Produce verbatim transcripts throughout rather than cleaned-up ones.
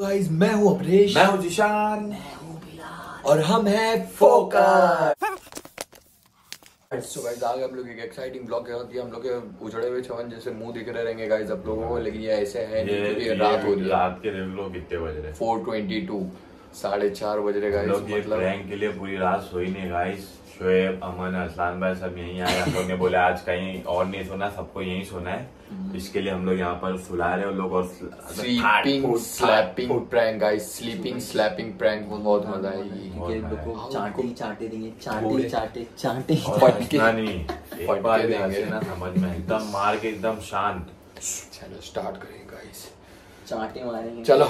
Guys, मैं हूँ अपरेश, मैं हूँ जिशान, मैं हूँ बिलाल और हम हैं फोकस। सो गाइस, आगे हम लोग एक एक्साइटिंग ब्लॉग के साथ हम लोग के उजड़े हुए छवन जैसे मुंह दिख रहे रहेंगे गाइस आप लोगों को, लेकिन ये ऐसे है नहीं क्योंकि रात हो रही है। रात के देख लो कितने बज रहे, फोर ट्वेंटी टू, साढ़े चार बज रहे गाइस। लोग ये मतलब प्रैंक के लिए पूरी रात सोई नहीं गाइस। शोएब, अमन, असलान भाई सब यहीं आए। हम लोग ने बोला आज कहीं और नहीं सोना, सबको यहीं सोना है, इसके लिए हम लोग यहाँ पर सुला रहे हैं लोग। और sleeping slapping prank guys, sleeping slapping prank में बहुत मजा आएगी। ये लोग को चांटे चांटे देंगे, चांटे थोड़े- चांटे चांटे फटके नहीं, एक बार फटके भी देंगे। हंसे ना समझ में, एकदम मार के एकदम शांत। चलो स्टार्ट करेंगे गाइस, चांटे मारेंगे। चलो।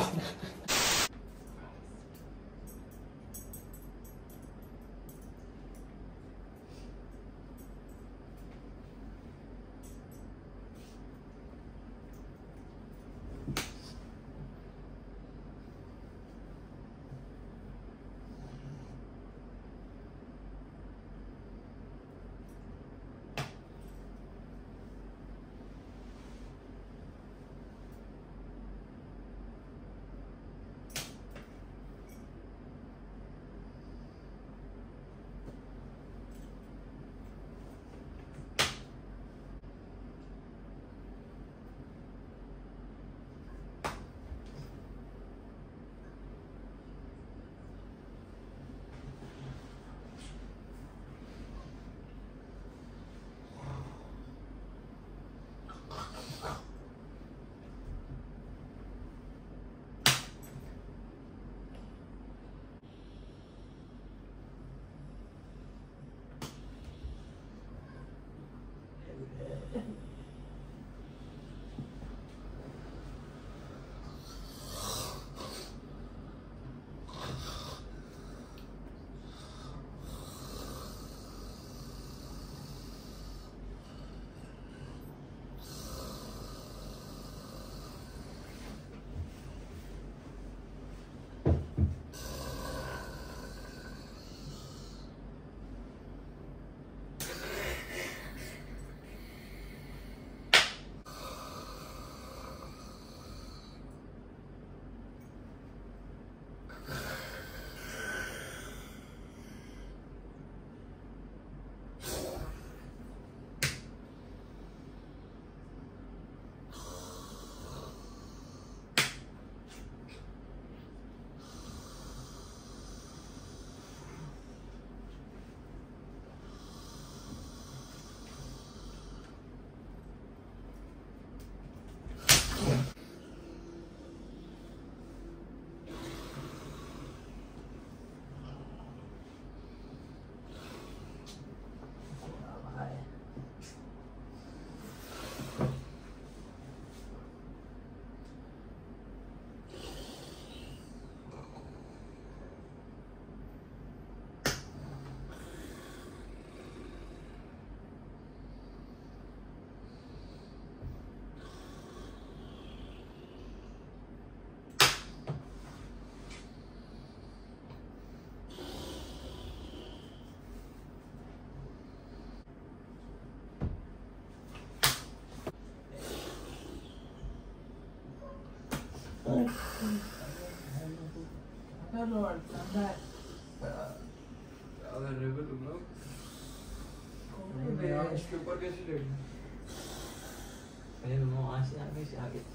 इसके ऊपर कैसे लेट वहाँ से आगे से आगे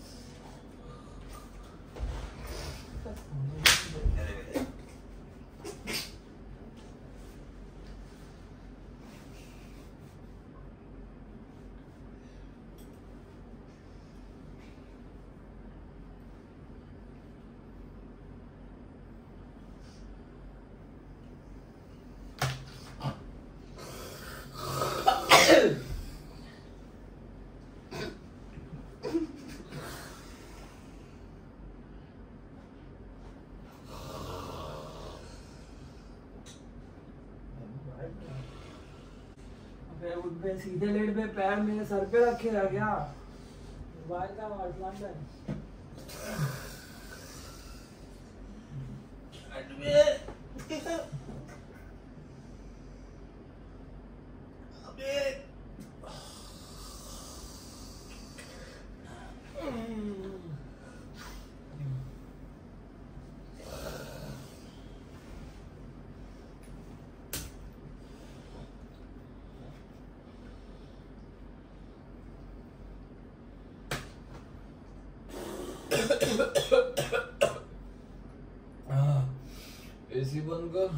पे सीधे लेट पे पैर मेरे सर पे रखेगा क्या? मोबाइल का वाटलान है। एसी बंद कर।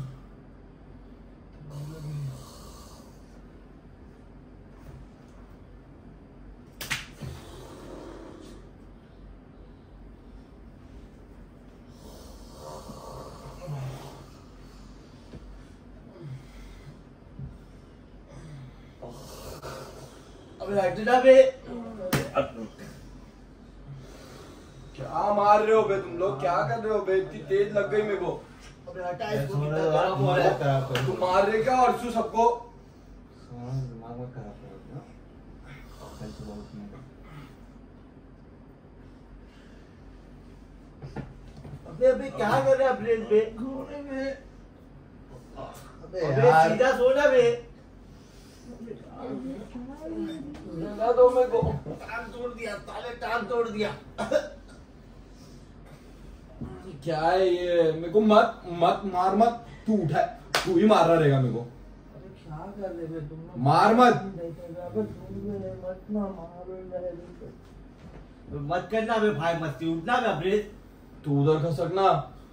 अबे हट जा बे। क्या मार रहे हो बे तुम लोग? क्या कर रहे हो बे? इतनी तेज लग गई मेरे को। अबे हटा इसको, कितना खराब हुआ है। तुम मार रहे क्या अर्शु सबको? दिमाग में खराब हो गया। अबे अबे क्या कर रहे हैं ब्रेड पे? अबे सीधा सो जा बे। लगा दो मेरे को। टांग तोड़ दिया, ताले टांग तोड़ दिया। क्या है ये? मेरे को मत मत मार मत। तू उठा, तू ही मार रहा रहेगा मेरे को। अरे क्या कर रहे थे तुम लोग? मार मत। अबे तुम भी मत ना मारो यार। मत करना बे भाई, मस्ती उठना बे ब्रेड। तू उधर खसकना।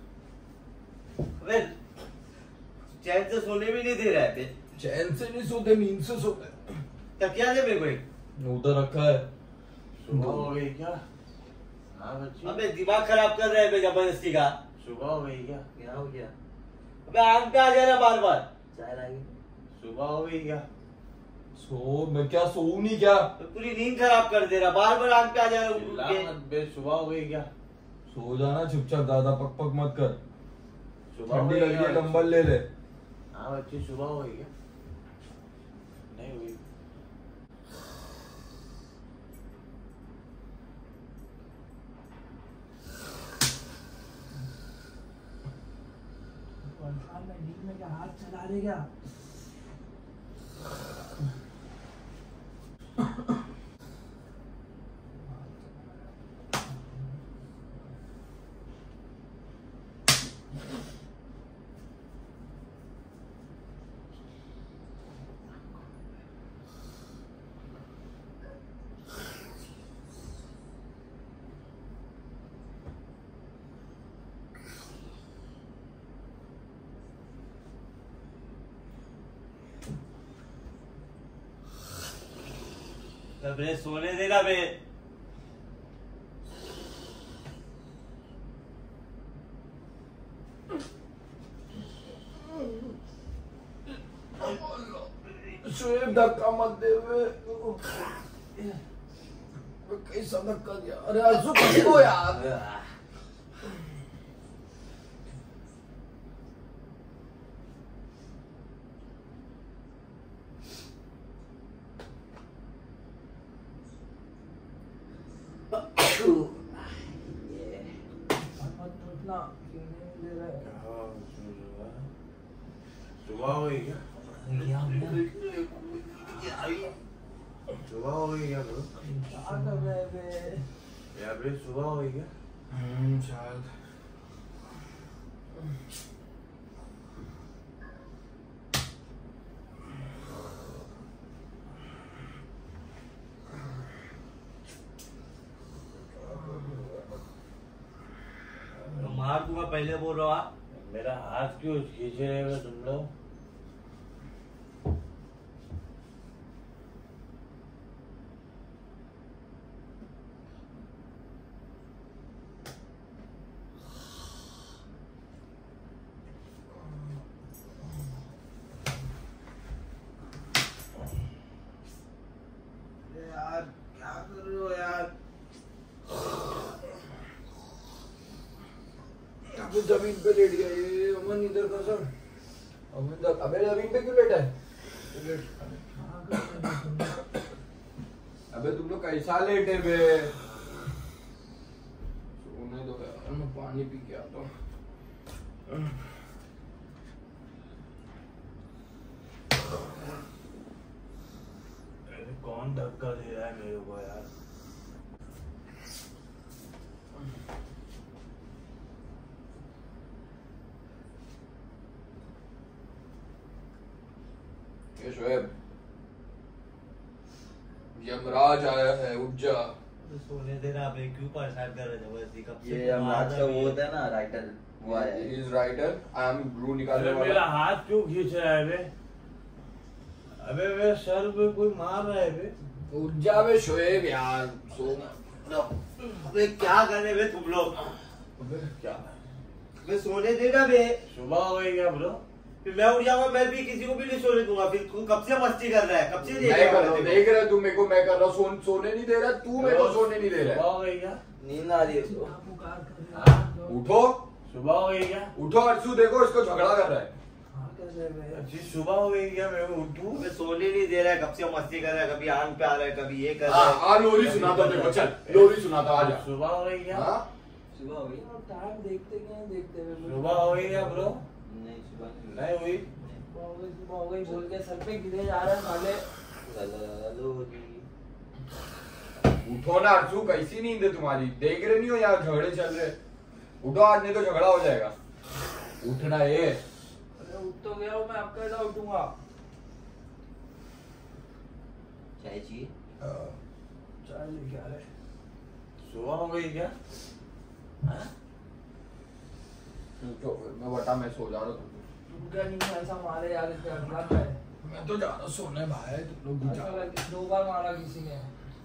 अबे चैन से सोने भी नहीं दे रहे थे। चैन से नहीं सोते, नींद से सोते। तकिया दे मेरे को एक। उधर रखा है। सुबह हो गई क्या? हाँ बच्ची, अबे दिमाग खराब कर रहे हैं बे जबरदस्ती का। सुबह हो गई क्या? क्या हो गया? अबे आंख पे आ जा रहा बार बार। चाय लाएंगे। सुबह हो गई क्या? सो मैं क्या सोऊं नहीं क्या? तो पूरी नींद खराब कर दे रहा, बार बार आंख पे आ जा चिल्ला रहा। मत बे, सुबह हो गई क्या? सो जाना चुपचाप, ज्यादा पक पक मत कर। सुबह हो ठंडी गई लग रही है, क्या? कंबल ले ले। हाँ बच्ची, सुबह हो गई क्या? नहीं हुई। वर्षा में नींद में क्या हाथ चला दे क्या? अबे सोने देना बे। शोएब धक्का मत दे बे। कैसा धक्का दिया? अरे अर्शु किसको यार? मत उठना, क्यों नहीं दे रहा है? सुबह हो गई क्या? क्या हो गया? सुबह हो गई क्या bro? क्या कर रहे बे? यार बे, सुबह हो गई क्या? हम्म शायद। मार दूंगा पहले बोल रहा हूँ। मेरा हाथ क्यों खींच रहे हो तुम लोग? यार क्या कर रहे हो यार? अबे जमीन पे लेट गया ये। अमन इधर का सर। अमन इधर। अबे जमीन पे क्यों लेटा है? अबे तुम लोग कैसा लेटे बे? सोने दो यार, मैं पानी पी के आता हूँ। कौन धक्का दे रहा है मेरे को यार? ये शोएब, यमराज आया है, उठ जा। सोने देना बे, क्यों परेशान कर रहे जबरदस्ती? कब से ये यमराज का वो होता है ना, writer. He is writer. I am glue निकालने वाला। मेरा हाथ क्यों खींच रहा है बे? अबे मेरे सर पे कोई मार रहा है बे? उठ जा बे शोएब यार, सो अबे क्या करने बे तुम लोग? अबे क्या? बे सोने देना बे। सुबह हो गई क्या ब्रो? फिर मैं उठ जाऊंगा, मैं भी किसी को भी नहीं सोने दूंगा। फिर तू कब से मस्ती कर रहा है? कब से देख मैं कर रहा रहा हूँ, देख रहा है तू मेरे को, मैं कर रहा हूँ, सोन सोने नहीं दे रहा, तू मेरे को सोने नहीं दे रहा सुबह हो गई क्या? नींद आ रही है उसको। पुकार कर रहे हाँ? हैं। उठो सुबह हो गई क्या? उठो अर्सू, देखो इसको झगड़ा कर रहा है। हाँ, कैसे बे? जी सुबह हो गई क्या? मैं उठूं? अबे सोने नहीं दे रहा है, कब से मस्ती कर रहा है, कभी आंख पे आ रहा है, कभी ये कर रहा हाँ, है। आ लोरी सुनाता हूँ देखो, चल लोरी सुनाता हूँ, आ जा। सुबह हो गई क्या? हाँ? सुबह हो गई? टाइम देखते क्या देखते हुए मुझे- सुबह हो गई क्या ब्रो? नहीं सुबह नहीं नहीं हुई? सुबह हो गई, सुबह हो गई बोल के सर पे गिरे जा रहे हैं साले। उठो ना अर्सू, कैसी नींद है तुम्हारी? देख रहे नहीं हो यार झगड़े चल रहे। उठो, आज नहीं तो झगड़ा हो जाएगा। उठना है। अरे उठ तो गया हूँ मैं, अब कैसा उठूंगा? चाय चाहिए? चाय लेके आ रहे। सुबह हो गई क्या? हाँ? उठो, मैं बता, मैं सो जा रहा हूँ। तुम क्या नहीं ऐसा मारे यार, इसके अगला है। मैं तो जा रहा हूँ सोने भाई, तुम लोग भी ऐसा जाओ। लगे दो बार मारा किसी ने।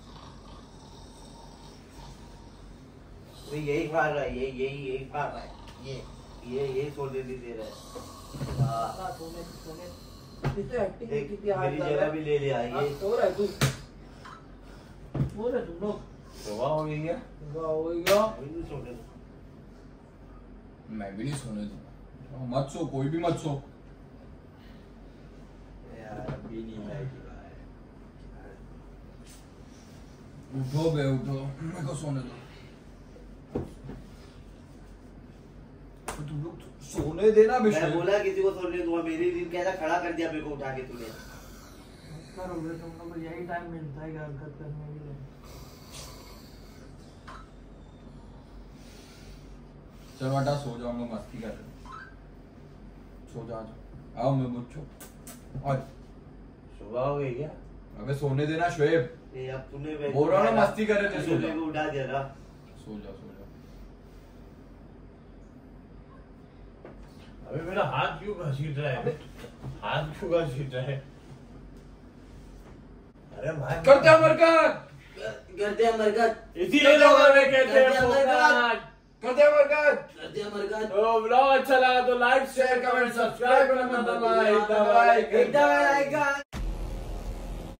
तो यही मार रहा है, ये यही यही मार रहा है, ये ये यही सोने नहीं दे रहा है। हाँ। ना सोने सोने ये तो एक्टिंग देख, कितनी हार्ड मेरी कर जगह रहा भी है। ले लिया हाँ, ये। सो रहा है तू, सो रहे तुम लोग। सुबह हो गई क्या? सुबह हो गई क्या? अभी नहीं सोने दूँ। मैं भी नहीं सोने दूंगा। मत सो, कोई भी मत सो। यार अभी नींद आएगी भाई। उठो बे उठो, मेरे को सोने दो। तो तुम लोग सोने देना बे। मैं बोला किसी को सोने दूंगा, मेरी नींद कैसा खड़ा कर दिया मेरे को उठा के तूने। करोगे तुम लोग को यही टाइम मिलता है हरकत करने के लिए। चलो बेटा सो जाओ, हम लोग मस्ती कर रहे हैं। सो जा, जाओ। आओ मैं बुच्छो। और सुबह हो गई क्या? अबे सोने देना शोएब। ये अब तूने मैं बोल रहा हूँ ना, मस्ती कर रहे थे, सो तूने जा। मेरे को उठा दिया ना। सो जा सो जा। अबे मेरा हाथ क्यों घसीट रहा है? हाथ क्यों घसीट रहा है? अरे भाई करते हैं मरकत, करते हैं मरकत। इसीलिए लोग हमें कहते करते हैं हैं फोकट। करते हैं मरकत। करते हैं मरकत। तो ब्लॉग अच्छा लगा तो लाइक शेयर कमेंट सब्सक्राइब करना मत भूलना। दबाएं, एकदम आएगा।